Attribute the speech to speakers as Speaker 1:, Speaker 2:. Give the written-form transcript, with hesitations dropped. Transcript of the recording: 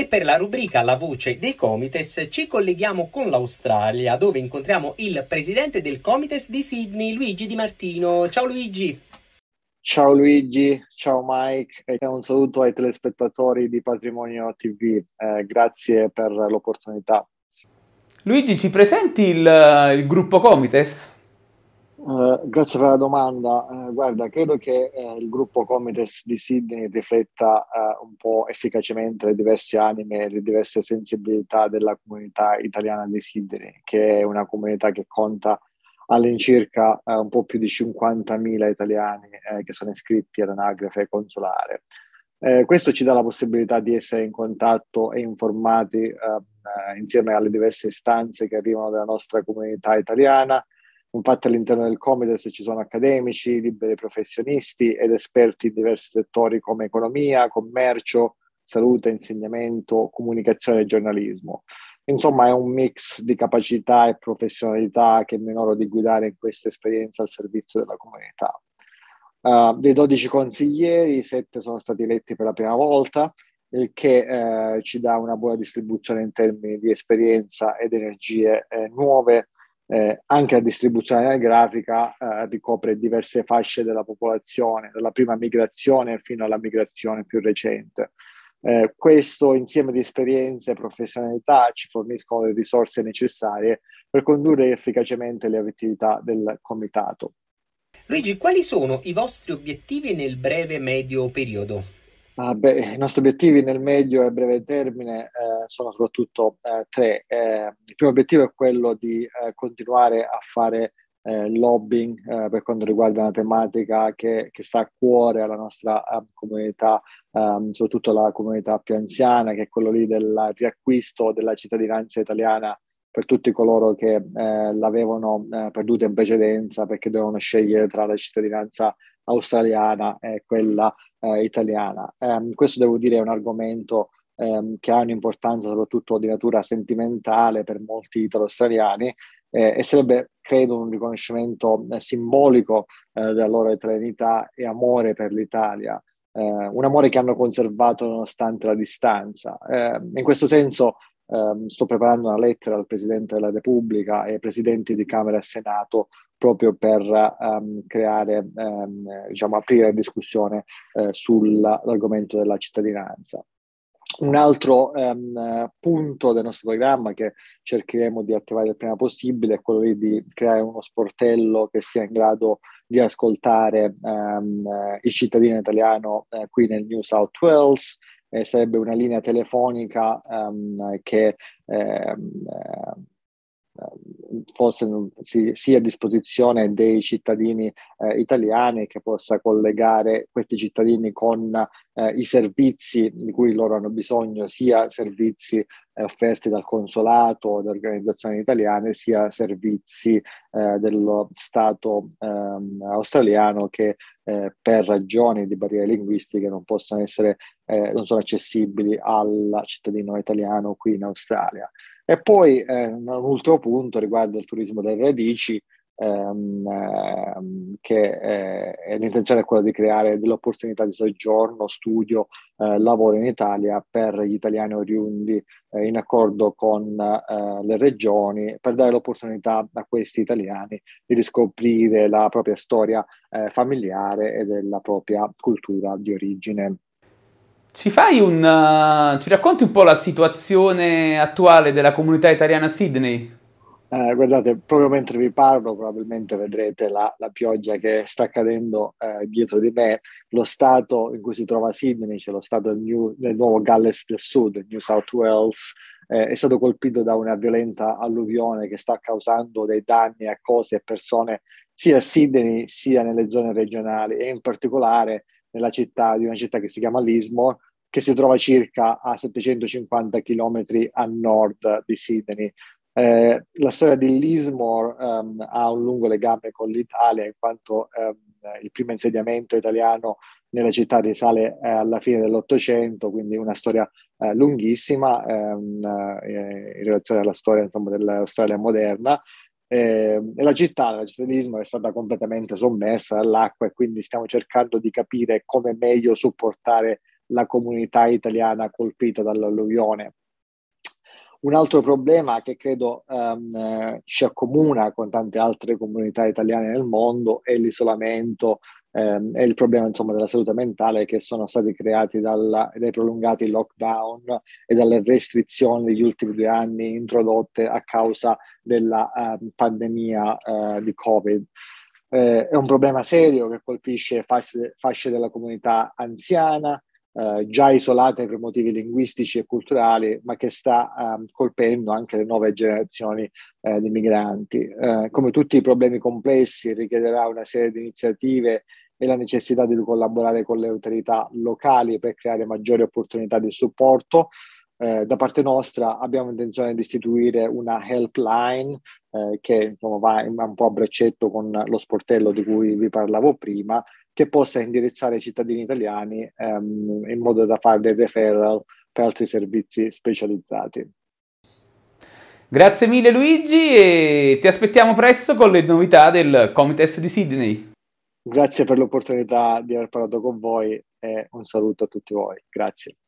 Speaker 1: e per la rubrica La voce dei Comites ci colleghiamo con l'Australia, dove incontriamo il presidente del Comites di Sydney, Luigi Di Martino. Ciao Luigi!
Speaker 2: Ciao Luigi, ciao Mike e un saluto ai telespettatori di Patrimonio TV. Grazie per l'opportunità.
Speaker 3: Luigi, ci presenti il gruppo Comites?
Speaker 2: Grazie per la domanda. Guarda, credo che il gruppo Comites di Sydney rifletta un po' efficacemente le diverse anime e le diverse sensibilità della comunità italiana di Sydney, che è una comunità che conta all'incirca un po' più di 50.000 italiani che sono iscritti all'anagrafe consolare. Questo ci dà la possibilità di essere in contatto e informati insieme alle diverse istanze che arrivano dalla nostra comunità italiana. Infatti all'interno del Comites ci sono accademici, liberi professionisti ed esperti in diversi settori come economia, commercio, salute, insegnamento, comunicazione e giornalismo. Insomma, è un mix di capacità e professionalità che mi onoro di guidare in questa esperienza al servizio della comunità. Dei 12 consiglieri, 7 sono stati eletti per la prima volta, il che ci dà una buona distribuzione in termini di esperienza ed energie nuove. Anche la distribuzione grafica ricopre diverse fasce della popolazione, dalla prima migrazione fino alla migrazione più recente. Questo insieme di esperienze e professionalità ci forniscono le risorse necessarie per condurre efficacemente le attività del comitato.
Speaker 1: Luigi, quali sono i vostri obiettivi nel breve e medio periodo?
Speaker 2: I nostri obiettivi nel medio e breve termine sono soprattutto tre. Il primo obiettivo è quello di continuare a fare lobbying per quanto riguarda una tematica che sta a cuore alla nostra comunità, soprattutto la comunità più anziana, che è quello lì del riacquisto della cittadinanza italiana per tutti coloro che l'avevano perduta in precedenza perché dovevano scegliere tra la cittadinanza australiana e quella italiana. Questo devo dire è un argomento che ha un'importanza soprattutto di natura sentimentale per molti italo-australiani e sarebbe, credo, un riconoscimento simbolico della loro italianità e amore per l'Italia. Un amore che hanno conservato nonostante la distanza. In questo senso sto preparando una lettera al Presidente della Repubblica e ai Presidenti di Camera e Senato proprio per creare, diciamo, aprire la discussione sull'argomento della cittadinanza. Un altro punto del nostro programma che cercheremo di attivare il prima possibile è quello di creare uno sportello che sia in grado di ascoltare il cittadino italiano qui nel New South Wales. Sarebbe una linea telefonica che fosse sia a disposizione dei cittadini italiani, che possa collegare questi cittadini con i servizi di cui loro hanno bisogno, sia servizi offerti dal consolato, da organizzazioni italiane, sia servizi dello Stato australiano che per ragioni di barriere linguistiche non possono essere, non sono accessibili al cittadino italiano qui in Australia. E poi un ultimo punto riguarda il turismo delle radici, che l'intenzione è quella di creare delle opportunità di soggiorno, studio, lavoro in Italia per gli italiani oriundi in accordo con le regioni, per dare l'opportunità a questi italiani di riscoprire la propria storia familiare e della propria cultura di origine.
Speaker 3: Ci racconti un po' la situazione attuale della comunità italiana a Sydney?
Speaker 2: Guardate, proprio mentre vi parlo, probabilmente vedrete la pioggia che sta cadendo dietro di me. Lo stato in cui si trova Sydney, cioè lo stato del nuovo Galles del Sud, New South Wales, è stato colpito da una violenta alluvione che sta causando dei danni a cose e persone sia a Sydney sia nelle zone regionali e in particolare nella città, di una città che si chiama Lismore, che si trova circa a 750 km a nord di Sydney. La storia di Lismore ha un lungo legame con l'Italia, in quanto il primo insediamento italiano nella città risale alla fine dell'Ottocento, quindi una storia lunghissima in relazione alla storia, insomma, dell'Australia moderna. E la città di Lismore è stata completamente sommersa dall'acqua e quindi stiamo cercando di capire come meglio supportare la comunità italiana colpita dall'alluvione. Un altro problema che credo ci accomuna con tante altre comunità italiane nel mondo è l'isolamento e il problema, insomma, della salute mentale, che sono stati creati dai prolungati lockdown e dalle restrizioni degli ultimi 2 anni introdotte a causa della pandemia di Covid. È un problema serio che colpisce fasce della comunità anziana, già isolate per motivi linguistici e culturali, ma che sta colpendo anche le nuove generazioni di migranti. Come tutti i problemi complessi, richiederà una serie di iniziative e la necessità di collaborare con le autorità locali per creare maggiori opportunità di supporto. Da parte nostra abbiamo intenzione di istituire una helpline che, insomma, va un po' a braccetto con lo sportello di cui vi parlavo prima, che possa indirizzare i cittadini italiani in modo da fare dei referral per altri servizi specializzati.
Speaker 3: Grazie mille Luigi e ti aspettiamo presto con le novità del Comites di Sydney.
Speaker 2: Grazie per l'opportunità di aver parlato con voi e un saluto a tutti voi. Grazie.